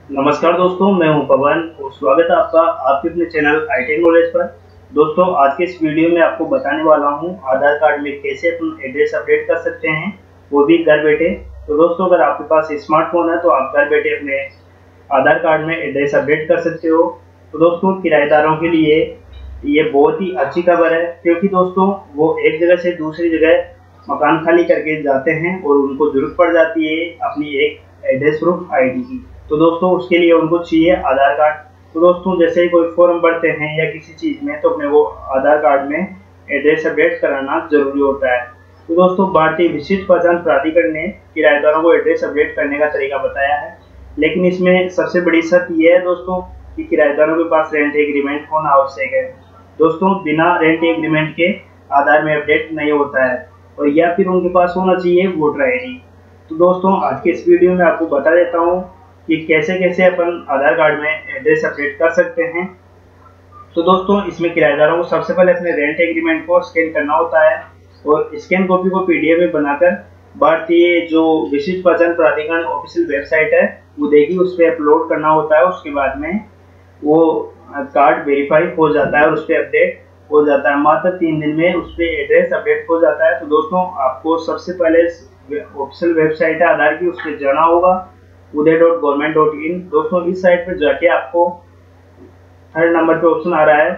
नमस्कार दोस्तों, मैं हूं पवन और स्वागत है आपका आपके अपने चैनल आईटी नॉलेज पर। दोस्तों, आज के इस वीडियो में आपको बताने वाला हूं आधार कार्ड में कैसे अपन एड्रेस अपडेट कर सकते हैं, वो भी घर बैठे। तो दोस्तों, अगर आपके पास स्मार्टफोन है तो आप घर बैठे अपने आधार कार्ड में एड्रेस अपडेट कर सकते हो। तो दोस्तों, किराएदारों के लिए ये बहुत ही अच्छी खबर है, क्योंकि दोस्तों वो एक जगह से दूसरी जगह मकान खाली करके जाते हैं और उनको जरूरत पड़ जाती है अपनी एक एड्रेस प्रूफ आईडी की। तो दोस्तों, उसके लिए उनको चाहिए आधार कार्ड। तो दोस्तों, जैसे ही कोई फॉर्म भरते हैं या किसी चीज में, तो अपने वो आधार कार्ड में एड्रेस अपडेट कराना जरूरी होता है। तो दोस्तों, भारतीय विशिष्ट पहचान प्राधिकरण ने किराएदारों को एड्रेस अपडेट करने का तरीका बताया है, लेकिन इसमें सबसे बड़ी शर्त यह है दोस्तों कि किराएदारों के पास रेंट एग्रीमेंट होना आवश्यक है। दोस्तों, बिना रेंट एग्रीमेंट के आधार में अपडेट नहीं होता है, और या फिर उनके पास होना चाहिए वोटर आईडी। तो दोस्तों, आज के इस वीडियो में आपको बता देता हूँ कि कैसे कैसे अपन आधार कार्ड में एड्रेस अपडेट कर सकते हैं। तो दोस्तों, इसमें किराएदारों को सबसे पहले अपने रेंट एग्रीमेंट को स्कैन करना होता है, और स्कैन कॉपी को पीडीएफ में बनाकर भारतीय जो विशिष्ट पहचान प्राधिकरण ऑफिशियल वेबसाइट है वो देखिए, उस पर अपलोड करना होता है। उसके बाद में वो कार्ड वेरीफाई हो जाता है और उस पर अपडेट हो जाता है। मात्र 3 दिन में उस पर एड्रेस अपडेट हो जाता है। तो दोस्तों, आपको सबसे पहले ऑफिशियल वेबसाइट है आधार की, उस पर जाना होगा, uday.government.in। दोस्तों, इस साइट पर जाके आपको 3rd नंबर पे ऑप्शन आ रहा है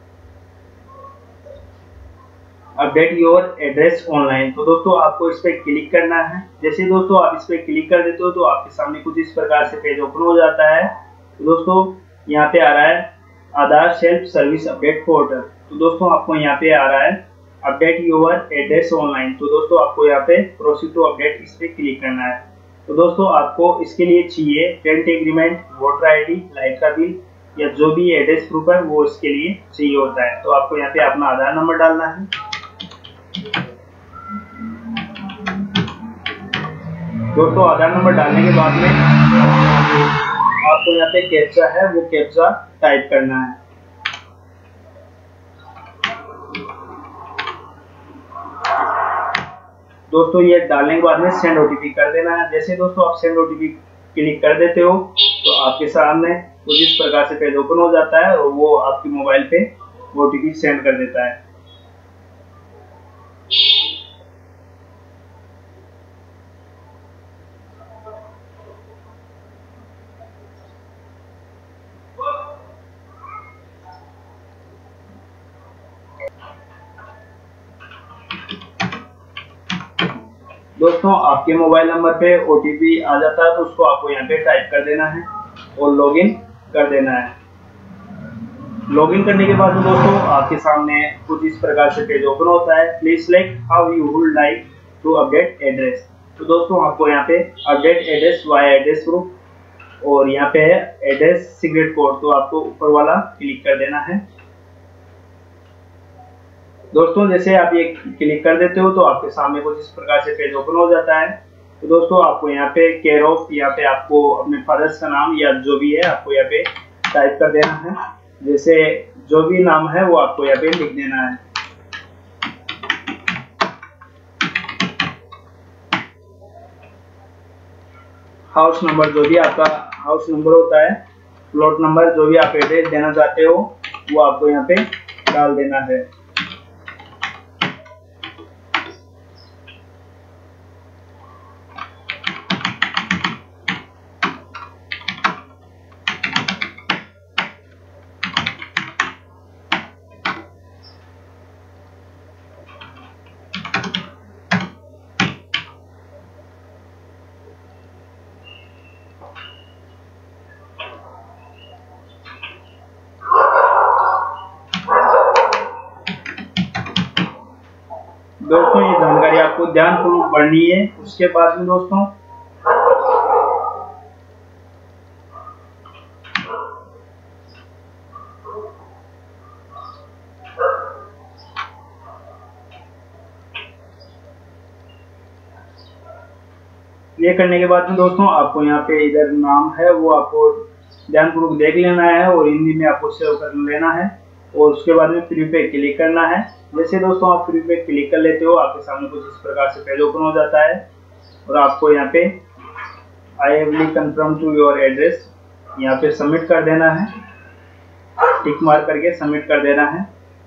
अपडेट योर एड्रेस ऑनलाइन। तो दोस्तों, आपको इस पे क्लिक करना है। जैसे दोस्तों आप इस पे क्लिक कर देते हो तो आपके सामने कुछ इस प्रकार से पेज ओपन हो जाता है। तो दोस्तों, यहाँ पे आ रहा है Aadhaar self service update portal. तो दोस्तों, आपको यहाँ पे आ रहा है अपडेट योर एड्रेस ऑनलाइन। तो दोस्तों, आपको यहाँ पे प्रोसीड टू अपडेट इस पे क्लिक करना है। तो दोस्तों, आपको इसके लिए चाहिए rent agreement, voter ID, light का बिल या जो भी एड्रेस प्रूफ है वो इसके लिए चाहिए होता है। तो आपको यहाँ पे अपना आधार नंबर डालना है। दोस्तों, आधार नंबर डालने के बाद में आपको यहाँ पे कैप्चा है वो कैप्चा टाइप करना है। दोस्तों, ये डालने के बाद में सेंड ओटीपी कर देना है। जैसे दोस्तों आप सेंड ओटीपी क्लिक कर देते हो तो आपके सामने कुछ इस प्रकार से पेज ओपन हो जाता है और वो आपके मोबाइल पे ओटीपी सेंड कर देता है। दोस्तों, आपके मोबाइल नंबर पे ओटीपी आ जाता है तो उसको आपको यहाँ पे टाइप कर देना है और लॉगिन कर देना है। लॉगिन करने के बाद दोस्तों आपके सामने कुछ इस प्रकार से पेज ओपन होता है। Please select how you would like to update address. तो दोस्तों, आपको यहाँ पे update address via address proof और यहाँ पे है एड्रेस सीक्रेट कोड, तो आपको ऊपर वाला क्लिक कर देना है। दोस्तों, जैसे आप ये क्लिक कर देते हो तो आपके सामने कुछ इस प्रकार से पेज ओपन हो जाता है। तो दोस्तों, आपको यहाँ पे केयर ऑफ, यहाँ पे आपको अपने फादर्स का नाम या जो भी है आपको यहाँ पे टाइप कर देना है। जैसे जो भी नाम है वो आपको यहाँ पे लिख देना है। हाउस नंबर, जो भी आपका हाउस नंबर होता है, प्लॉट नंबर, जो भी आप एड्रेस देना चाहते हो वो आपको यहाँ पे डाल देना है। दोस्तों, ये जानकारी आपको ध्यानपूर्वक पढ़नी है। उसके बाद में दोस्तों ये करने के बाद में दोस्तों आपको यहाँ पे इधर नाम है वो आपको ध्यानपूर्वक देख लेना है और हिंदी में आपको सेव कर लेना है, और उसके बाद में फ्री पे क्लिक करना है। जैसे दोस्तों आप फ्री पे क्लिक कर लेते हो आपके सामने कुछ इस प्रकार से पेज ओपन हो जाता है और आपको यहाँ पे I have confirm to your address यहाँ पे सबमिट कर देना है, टिक मार करके सबमिट कर देना है।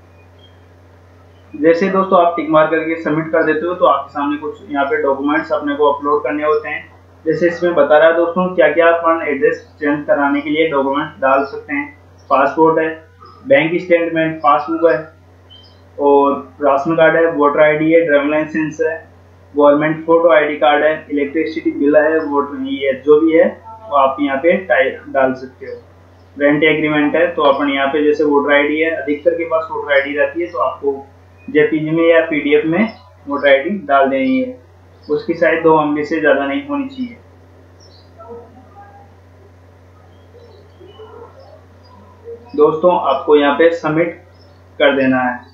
जैसे दोस्तों आप टिक मार करके सबमिट कर देते हो तो आपके सामने कुछ यहाँ पे डॉक्यूमेंट्स अपने को अपलोड करने होते हैं। जैसे इसमें बता रहा है दोस्तों क्या क्या अपन एड्रेस चेंज कराने के लिए डॉक्यूमेंट डाल सकते हैं। पासपोर्ट है, बैंक स्टेटमेंट, पासबुक है, और राशन कार्ड है, वोटर आईडी है, ड्राइविंग लाइसेंस है, गवर्नमेंट फोटो आईडी कार्ड है, इलेक्ट्रिसिटी बिल है, वोटर ये जो भी है वो आप यहाँ पे डाल सकते हो। रेंट एग्रीमेंट है तो अपन यहाँ पे जैसे वोटर आईडी है, अधिकतर के पास वोटर आईडी रहती है तो आपको जेपीजी में या पीडीएफ में वोटर आईडी डाल देनी है। उसकी साइज 2 MB से ज्यादा नहीं होनी चाहिए। दोस्तों आपको यहाँ पे सबमिट कर देना है।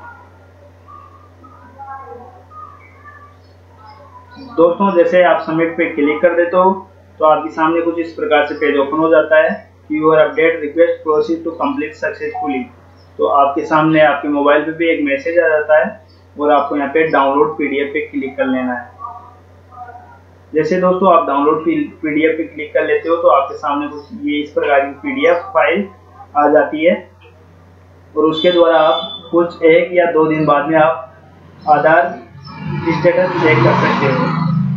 दोस्तों जैसे आप सबमिट पे क्लिक कर देते हो तो आपके सामने कुछ इस प्रकार से पेज ओपन हो जाता है कि your update request proceed to complete successfully. तो आपके सामने आपके मोबाइल पे भी एक मैसेज आ जाता है और आपको यहाँ पे डाउनलोड पीडीएफ पे क्लिक कर लेना है। जैसे दोस्तों आप डाउनलोड पीडीएफ पे क्लिक कर लेते हो तो आपके सामने कुछ ये इस प्रकार की पीडीएफ फाइल आ जाती है और उसके द्वारा आप कुछ 1 या 2 दिन बाद में आप आधार स्टेटस चेक कर सकते हो।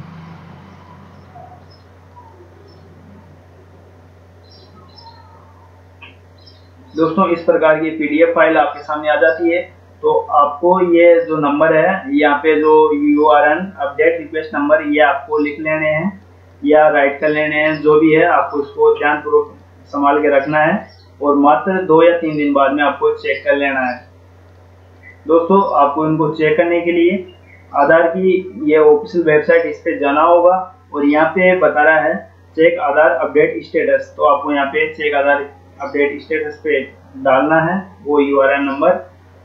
दोस्तों इस प्रकार की पीडीएफ फाइल आपके सामने आ जाती है तो आपको ये जो नंबर है यहाँ पे जो URN अपडेट रिक्वेस्ट नंबर ये आपको लिख लेने हैं या राइट कर लेने हैं, जो भी है आपको उसको ध्यानपूर्वक संभाल के रखना है और मात्र 2 या 3 दिन बाद में आपको चेक कर लेना है। दोस्तों आपको इनको चेक करने के लिए आधार की ये ऑफिशियल वेबसाइट इस पे जाना होगा और यहाँ पे बता रहा है चेक आधार अपडेट स्टेटस। तो आपको यहाँ पे चेक आधार अपडेट स्टेटस पे डालना है वो URN नंबर।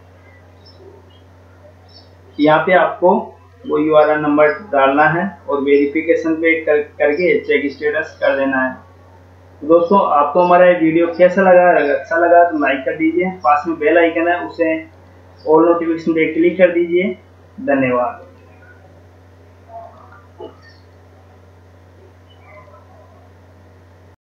यहाँ पे आपको वो URN नंबर डालना है और वेरिफिकेशन पे करके चेक स्टेटस कर देना है। तो दोस्तों आपको हमारा ये वीडियो कैसा लगा? अगर अच्छा लगा तो लाइक कर दीजिए, पास में बेल आइकन है उसे ऑल नोटिफिकेशन पे क्लिक कर दीजिए। धन्यवाद।